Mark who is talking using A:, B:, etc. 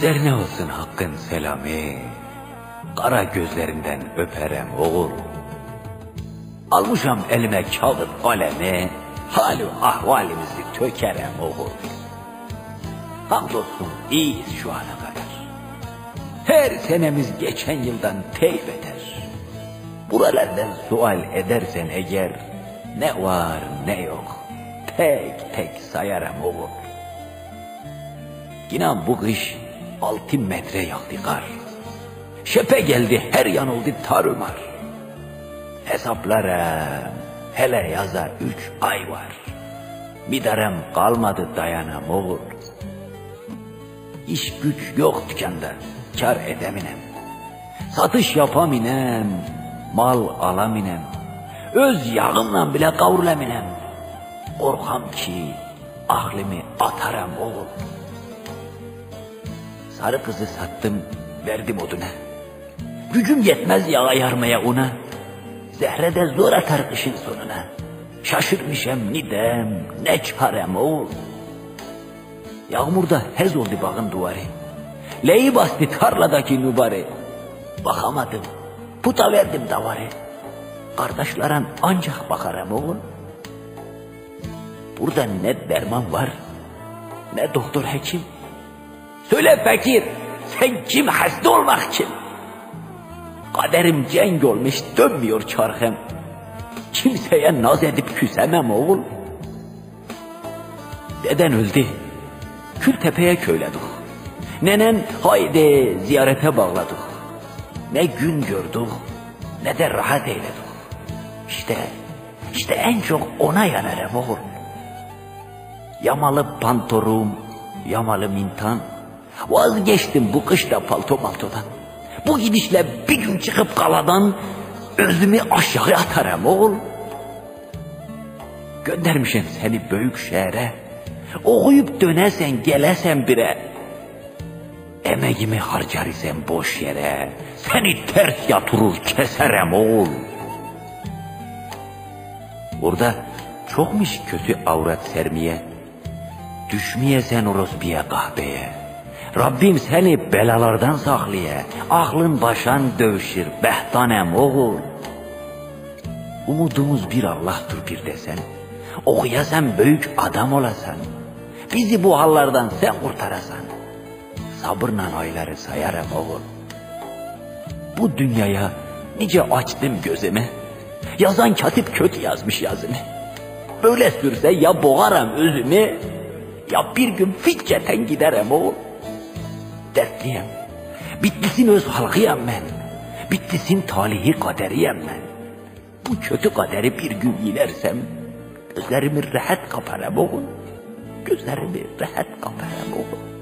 A: Üzerine olsun hakkın selamı, kara gözlerinden öperem oğul. Almışam elime kağıt kalemi, hali ahvalimizi tökerem oğul. Hamdolsun iyiyiz şu ana kadar. Her senemiz geçen yıldan tey beter. Buralardan sual edersen eğer, ne var ne yok, tek tek sayarım oğul. İnan bu kış 6 metre yağdı kar. Şepe geldi her yan oldu tarumar. Hesaplarım hele yaza 3 ay var. Midarem kalmadı dayanam oğul. İş güç yok dükkanda, kar edeminem. Satış yapaminem, mal alaminem. Öz yağımla bile kavrulaminem. Korkam ki aklımı atarım oğul. Sarı kızı sattım, verdim oduna. Gücüm yetmez yağa yarmaya una. Zehre de zor atar kışın sonuna. Şaşırmışım nidem, ne çarem oğul. Yağmurda hez oldu bağın duvarı. Leyi bastı tarladaki nubari. Bakamadım, puta verdim davarı. Kardeşlerin ancak bakarım oğul. Burada ne derman var, ne doktor hekim. Söyle fakir, sen kim hasta olmak için? Kaderim cenk olmuş, dönmüyor çarkım. Kimseye naz edip küsemem oğul. Deden öldü, Kültepe'ye köyledik. Nenen haydi ziyarete bağladık. Ne gün gördük, ne de rahat eyledik. İşte en çok ona yanarım oğul. Yamalı pantorum, yamalı mintan. Vazgeçtim bu kışta palto maltodan. Bu gidişle bir gün çıkıp kaladan özümü aşağı atarım oğul. Göndermişim seni büyük şehre. Okuyup dönesen gelesen bire. Emeğimi harcar isem boş yere. Seni ters yatırır keserem oğul. Burada çokmuş kötü avrat sermiye. Düşmeyesen orospuya kahveye. Rabbim seni belalardan saklaya. Aklın başan dövüşür behtanem oğul. Umudumuz bir Allah'tır bir desen. Okuyasan büyük adam olasan. Bizi bu hallardan sen kurtarasan. Sabırla ayları sayarım oğul. Bu dünyaya nice açtım gözümü. Yazan katip kötü yazmış yazını. Böyle sürse ya boğarım özümü, ya bir gün ficceten giderim oğul. Dertliyim. Bitlis'in öz halkıyım ben. Bitlis'in talihi kaderiyim ben. Bu kötü kaderi bir gün yilersem gözlerimi rahat kaparım oğul. Gözlerimi rahat kaparım oğul.